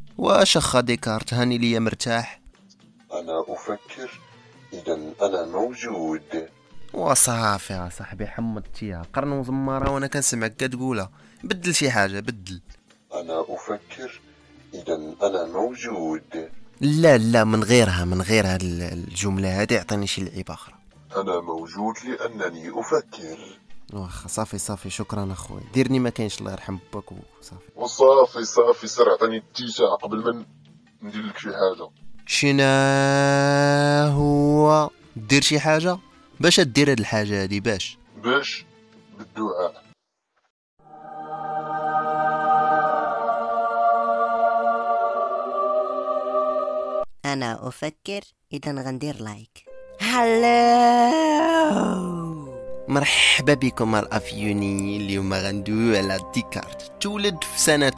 واش اخا ديكارت هاني ليا مرتاح؟ أنا أفكر، إذا أنا موجود. وصافي يا صاحبي حمضتيها قرن وزمارة وانا كنسمعك كتقولها. بدل شي حاجة بدل. أنا أفكر، إذا أنا موجود. لا لا، من غير هاد الجملة هادي، اعطيني شي لعيبة اخرى. أنا موجود لأنني أفكر. واخا صافي شكرا اخويا، ديرني ما كاينش الله يرحم باك وصافي. وصافي صافي سير عطيني التيتا قبل ما ندير لك شي حاجة. شنا هو دير شي حاجة؟ باش دير هاد الحاجة هادي باش بالدعاء. أنا أفكر إذا غندير لايك. هلو، مرحبا بكم الافيوني. اليوم غندويو على ديكارت. تولد في سنة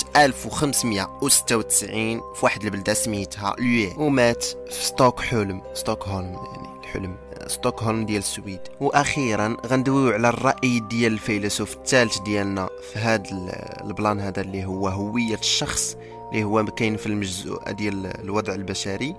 1596 في واحد البلدة سميتها لوي، ومات في ستوكهولم يعني الحلم ستوكهولم ديال السويد. واخيرا غندويو على الرأي ديال الفيلسوف الثالث ديالنا في هذا البلان هذا، اللي هو هوية الشخص، اللي هو كاين في المجزء ديال الوضع البشري.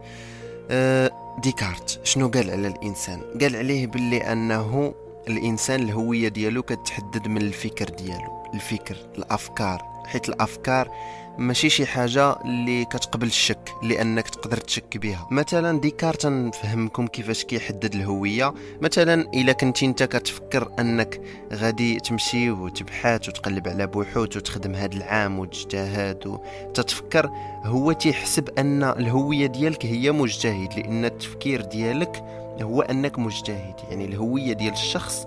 ديكارت شنو قال على الانسان؟ قال عليه باللي انه الانسان الهويه ديالو كتحدد من الفكر ديالو، الفكر، الافكار، حيت الافكار ماشي شي حاجه اللي كتقبل الشك لانك تقدر تشك بها. مثلا ديكارت نفهمكم كيفاش كيحدد الهويه. مثلا الا كنتي انت كتفكر انك غادي تمشي وتبحث وتقلب على بحوث وتخدم هذا العام وتجتهد وتتفكر، هو تيحسب ان الهويه ديالك هي مجتهد، لان التفكير ديالك هو انك مجتهد. يعني الهويه ديال الشخص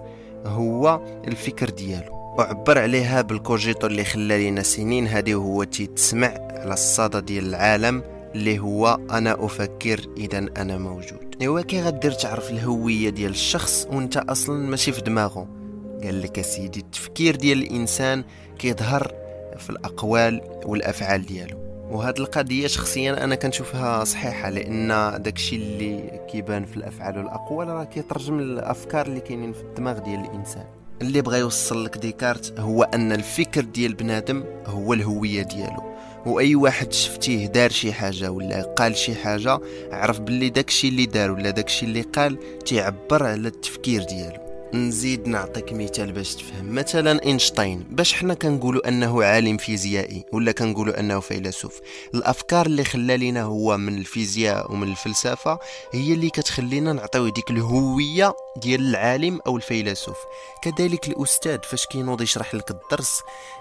هو الفكر ديالو، وعبر عليها بالكوجيتو اللي خلى لينا سنين هذه، وهو تسمع على الصدى ديال العالم اللي هو انا افكر اذا انا موجود. ايوا كي غدير تعرف الهويه ديال الشخص وانت اصلا ماشي في دماغه؟ قال لك سيدي التفكير ديال الانسان كيظهر في الاقوال والافعال ديالو. وهاد القضيه شخصيا انا كنشوفها صحيحه، لان داكشي اللي كيبان في الافعال والاقوال راه كيترجم الافكار اللي كاينين في الدماغ ديال الانسان. اللي بغى يوصل لك ديكارت هو ان الفكر ديال بنادم هو الهويه ديالو، واي واحد شفتيه دار شي حاجه ولا قال شي حاجه، عرف باللي داكشي اللي دار ولا داكشي اللي قال تيعبر على التفكير ديالو. نزيد نعطيك مثال باش تفهم. مثلا اينشتاين، باش حنا كنقولوا انه عالم فيزيائي ولا كنقولوا انه فيلسوف، الافكار اللي خلى لينا هو من الفيزياء ومن الفلسفه هي اللي كتخلينا نعطيو ديك الهويه ديال العالم او الفيلسوف. كذلك الاستاذ فاش كينوض يشرح لك الدرس،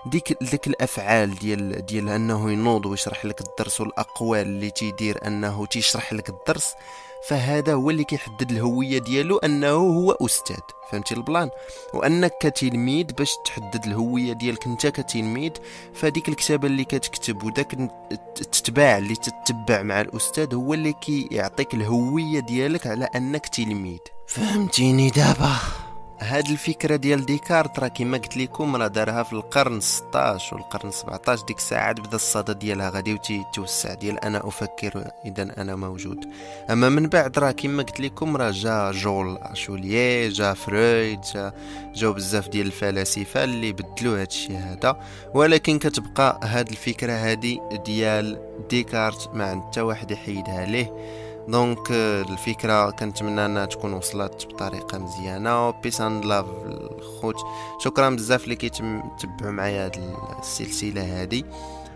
ديك الافعال ديال انه ينوض ويشرح لك الدرس، والاقوال اللي تيدير انه تيشرح لك الدرس، فهذا هو اللي كيحدد الهويه ديالو انه هو استاذ. فهمتي البلان؟ وانك كتلميذ باش تحدد الهويه ديالك انت كتلميذ، فديك الكتابه اللي كتكتب وداك التتباع اللي تتبع مع الاستاذ هو اللي كيعطيك الهويه ديالك على انك تلميذ. فهمتيني دابا؟ هاد الفكره ديال ديكارت راه كما قلت لكم راه دارها في القرن 16 والقرن 17. ديك الساعات بدا الصدى ديالها غادي وتيتوسع، ديال انا افكر اذا انا موجود. اما من بعد راه كما قلت لكم راه جا جول اشوليي، جا فرويد، جاو بزاف ديال الفلاسفه اللي بدلوا هاد الشيء هذا، ولكن كتبقى هاد الفكره هادي ديال ديكارت ما عند حتى واحد يحيدها ليه. دونك الفكره كنتمنى انها تكون وصلت بطريقه مزيانه. بيس اند لاف الخوت، شكرا بزاف اللي كيتبعوا معايا هاد السلسله هادي،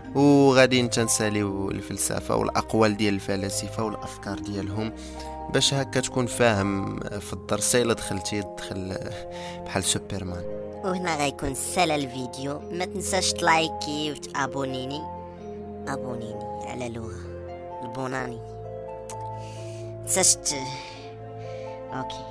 وغادي نساليو الفلسفه والاقوال ديال الفلاسفه والافكار ديالهم باش هكا تكون فاهم في الدرس الا دخلتي تدخل بحال سوبرمان. وهنا غيكون سالا الفيديو. ما تنساش تلايكي وتابونيني على لغة البوناني. تنساش اوكي.